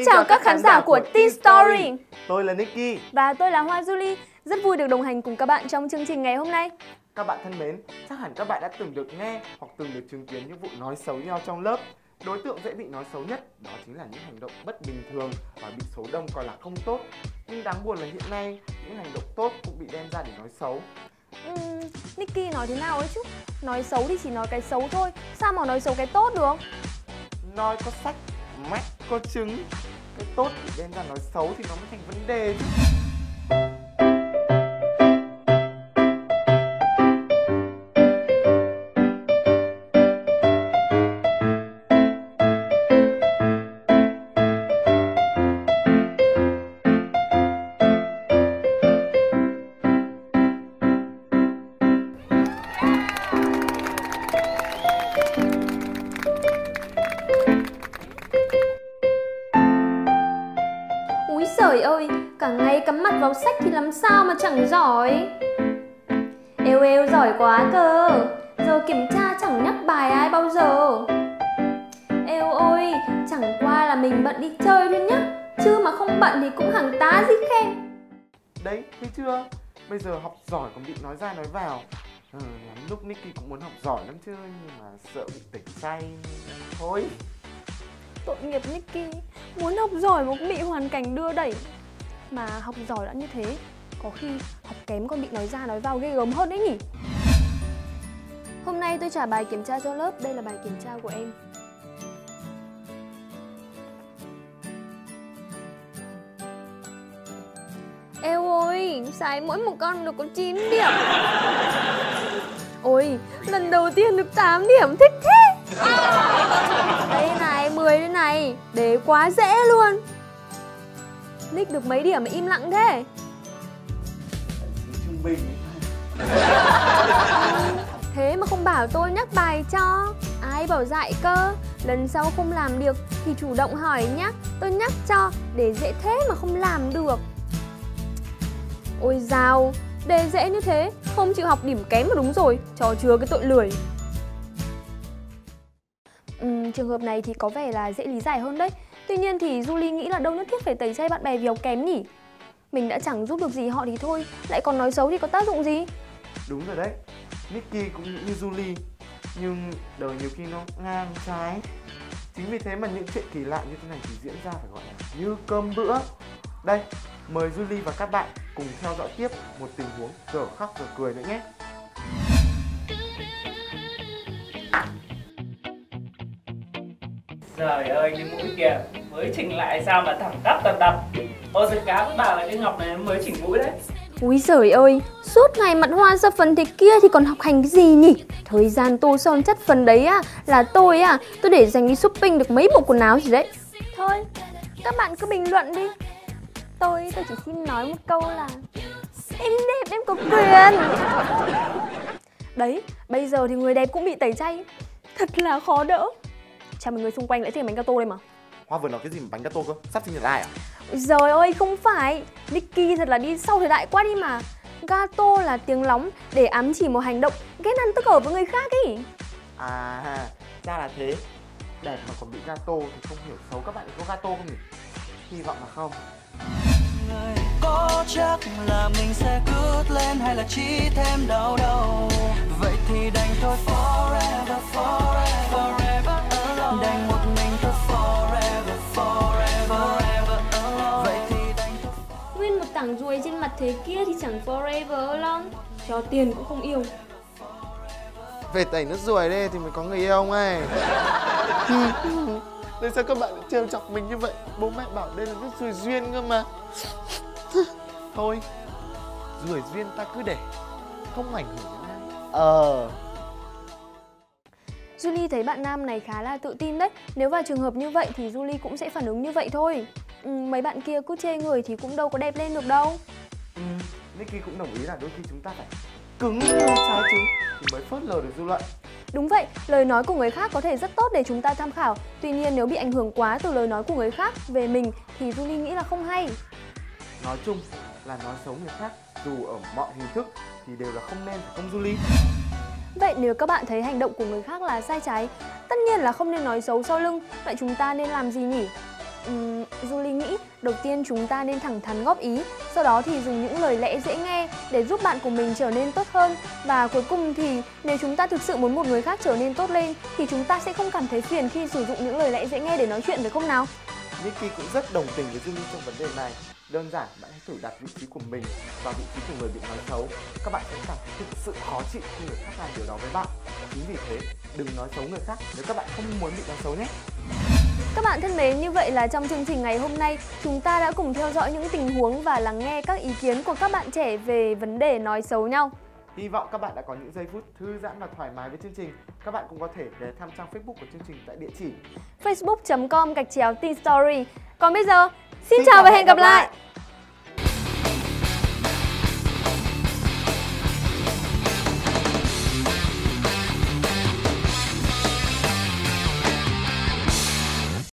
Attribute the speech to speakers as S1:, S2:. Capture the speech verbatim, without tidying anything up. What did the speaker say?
S1: Xin chào các khán giả của Teen Story.
S2: Tôi là Nicky.
S1: Và tôi là Hoa Julie. Rất vui được đồng hành cùng các bạn trong chương trình ngày hôm nay.
S2: Các bạn thân mến, chắc hẳn các bạn đã từng được nghe hoặc từng được chứng kiến những vụ nói xấu nhau trong lớp. Đối tượng dễ bị nói xấu nhất đó chính là những hành động bất bình thường và bị số đông coi là không tốt. Nhưng đáng buồn là hiện nay, những hành động tốt cũng bị đem ra để nói xấu.
S1: uhm, Nicky nói thế nào ấy chứ? Nói xấu thì chỉ nói cái xấu thôi, sao mà nói xấu cái tốt được?
S2: Nói có sách, mắt có trứng. Cái tốt thì đem ra nói xấu thì nó mới thành vấn đề chứ.
S1: Úi giời ơi, cả ngày cắm mặt vào sách thì làm sao mà chẳng giỏi. Eo eo giỏi quá cơ, giờ kiểm tra chẳng nhắc bài ai bao giờ. Eo ôi, chẳng qua là mình bận đi chơi thôi nhá, chứ mà không bận thì cũng hàng tá dí khen.
S2: Đấy, thấy chưa? Bây giờ học giỏi còn bị nói ra nói vào. Ừ, lắm lúc Nicky cũng muốn học giỏi lắm chứ, nhưng mà sợ bị tẩy chay nên thôi.
S1: Tội nghiệp Nicky, muốn học giỏi mà cũng bị hoàn cảnh đưa đẩy. Mà học giỏi đã như thế, có khi học kém còn bị nói ra nói vào ghê gớm hơn đấy nhỉ. Hôm nay tôi trả bài kiểm tra cho lớp, đây là bài kiểm tra của em. Eo ơi, sai mỗi một con được có chín điểm. Ôi, lần đầu tiên được tám điểm, thích thế. Đây này, mười đây này, đề quá dễ luôn. Nick được mấy điểm mà im lặng thế?
S2: Trung bình.
S1: Thế mà không bảo tôi nhắc bài cho. Ai bảo dạy cơ. Lần sau không làm được thì chủ động hỏi nhắc, tôi nhắc cho, để dễ thế mà không làm được. Ôi dào, đề dễ như thế, không chịu học điểm kém là đúng rồi, trò chứa cái tội lười. Uhm, trường hợp này thì có vẻ là dễ lý giải hơn đấy. Tuy nhiên thì Julie nghĩ là đâu nhất thiết phải tẩy chay bạn bè vì học kém nhỉ. Mình đã chẳng giúp được gì họ thì thôi, lại còn nói xấu thì có tác dụng gì.
S2: Đúng rồi đấy, Nicky cũng nghĩ như Julie. Nhưng đời nhiều khi nó ngang trái. Chính vì thế mà những chuyện kỳ lạ như thế này thì diễn ra phải gọi là như cơm bữa. Đây, mời Julie và các bạn cùng theo dõi tiếp một tình huống giờ khóc giờ cười nữa nhé.
S3: Trời ơi, cái mũi kìa, mới chỉnh lại sao mà thẳng tắp tật đập. Ô giật cá với bà là cái Ngọc này mới chỉnh mũi đấy.
S1: Úi giời ơi, suốt ngày mặt hoa ra phần thế kia thì còn học hành cái gì nhỉ? Thời gian tô son chất phần đấy á, là tôi á, tôi để dành đi shopping được mấy bộ quần áo gì đấy. Thôi, các bạn cứ bình luận đi. Tôi, tôi chỉ xin nói một câu là em đẹp, em có quyền. Đấy, bây giờ thì người đẹp cũng bị tẩy chay. Thật là khó đỡ. Chả mọi người xung quanh lại thêm bánh gato đây mà.
S2: Hoa vừa nói cái gì mà bánh gato cơ? Sắp sinh nhật ai à?
S1: Ôi giời ơi, không phải. Nicky thật là đi sau thời đại quá đi mà. Gato là tiếng lóng để ám chỉ một hành động ghét ăn tức ở với người khác ý.
S2: À, ra là thế. Đẹp mà còn bị gato thì không hiểu xấu các bạn có gato không nhỉ? Hy vọng là không.
S4: Có chắc là mình sẽ cướp lên hay là chỉ thêm đau đầu. Vậy thì đành thôi forever, forever, forever alone. Đành một mình thôi forever, forever, forever alone. Vậy thì đành thôi.
S1: Nguyên một tảng ruồi trên mặt thế kia thì chẳng forever alone. Cho tiền cũng không yêu.
S2: Về tẩy nước ruồi đây thì mới có người yêu không ấy. Tại sao các bạn lại trêu chọc mình như vậy? Bố mẹ bảo đây là nước ruồi duyên cơ mà. Thôi, ruồi duyên ta cứ để, không ảnh hưởng đến ai. Ờ
S1: Julie thấy bạn nam này khá là tự tin đấy. Nếu vào trường hợp như vậy thì Julie cũng sẽ phản ứng như vậy thôi. ừ, Mấy bạn kia cứ chê người thì cũng đâu có đẹp lên được đâu.
S2: ừ, Nicky cũng đồng ý là đôi khi chúng ta phải cứng như trái trứng thì mới phớt lờ được dư luận.
S1: Đúng vậy, lời nói của người khác có thể rất tốt để chúng ta tham khảo. Tuy nhiên nếu bị ảnh hưởng quá từ lời nói của người khác về mình thì Julie nghĩ là không hay.
S2: Nói chung là nói xấu người khác dù ở mọi hình thức thì đều là không nên, phải không Julie?
S1: Vậy nếu các bạn thấy hành động của người khác là sai trái, tất nhiên là không nên nói xấu sau lưng. Vậy chúng ta nên làm gì nhỉ? Uhm, Julie nghĩ đầu tiên chúng ta nên thẳng thắn góp ý, sau đó thì dùng những lời lẽ dễ nghe để giúp bạn của mình trở nên tốt hơn. Và cuối cùng thì nếu chúng ta thực sự muốn một người khác trở nên tốt lên thì chúng ta sẽ không cảm thấy phiền khi sử dụng những lời lẽ dễ nghe để nói chuyện, phải không nào?
S2: Nicky cũng rất đồng tình với Julie trong vấn đề này. Đơn giản, bạn hãy thử đặt vị trí của mình vào vị trí của người bị nói xấu. Các bạn sẽ cảm thấy thực sự khó chịu khi người khác làm điều đó với bạn. Chính vì thế, đừng nói xấu người khác nếu các bạn không muốn bị nói xấu nhé.
S1: Các bạn thân mến, như vậy là trong chương trình ngày hôm nay, chúng ta đã cùng theo dõi những tình huống và lắng nghe các ý kiến của các bạn trẻ về vấn đề nói xấu nhau.
S2: Hy vọng các bạn đã có những giây phút thư giãn và thoải mái với chương trình. Các bạn cũng có thể ghé thăm trang Facebook của chương trình tại địa chỉ
S1: facebook chấm com gạch chéo teen story. Còn bây giờ, xin, xin chào và hẹn gặp lại. lại.